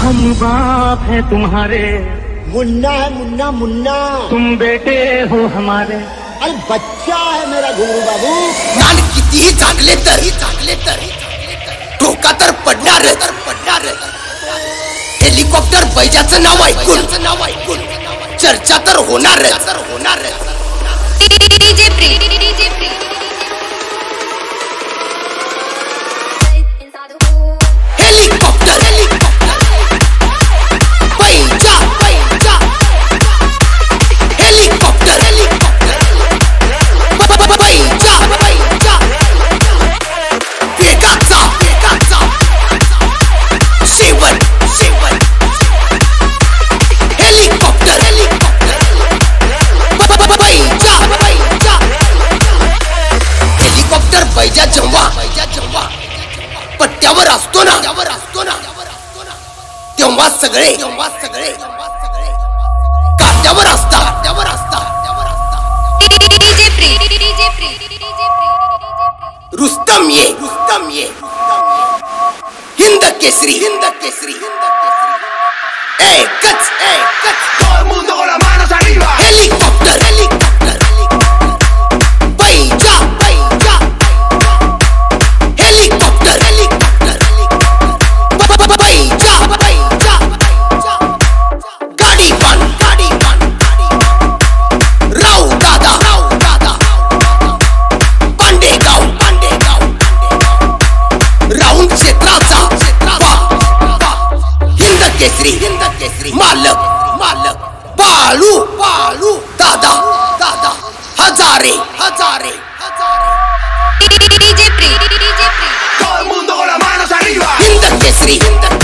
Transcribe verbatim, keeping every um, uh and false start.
हम बाप हैं तुम्हारे, मुन्ना है मुन्ना मुन्ना, तुम बेटे हो हमारे। अरे बच्चा है मेरा गुरु बाबू। कान कितीही चांगले तर चांगले तर टोका तर पडणार तर पडणार। हेलिकॉप्टर बैजाचं नाव ऐकून नाव ऐकून चर्चा तर होणार तर होणार। DJ free DJ free helicopter helicopter बैजा बैजा हेलिकॉप्टर हेलिकॉप्टर बैजा बैजा वेगाचा वेगाचा शेवट शेवट हेलिकॉप्टर हेलिकॉप्टर बैजा बैजा हेलिकॉप्टर बैजा जेव्हा बैजा जेव्हा पट्ट्यावर असतो ना त्यावर असतो ना तेव्हा सगळे तेव्हा सगळे काट्यावर असतात काट्यावर असतात। DJ free DJ free DJ free Rustam ये रुस्तम ये हिंद केसरी हिंद केसरी एकच एकच Todo el mundo con las manos arriba. Helicopter helicopter बैजा बैजा हेलिकॉप्टर हेलिकॉप्टर बैजा बैजा गाडी पण गाडी पण राव दादा राव दादा पांडेगाव पांडेगाव राऊंड क्षेत्राचा क्षेत्राचा हिंद केसरी हिंद केसरी मालक मालक बाळू बाळू दादा दादा Hazare Hazare Hazare DJ free DJ free Todo el mundo con las manos arriba. Hind Kesari Hind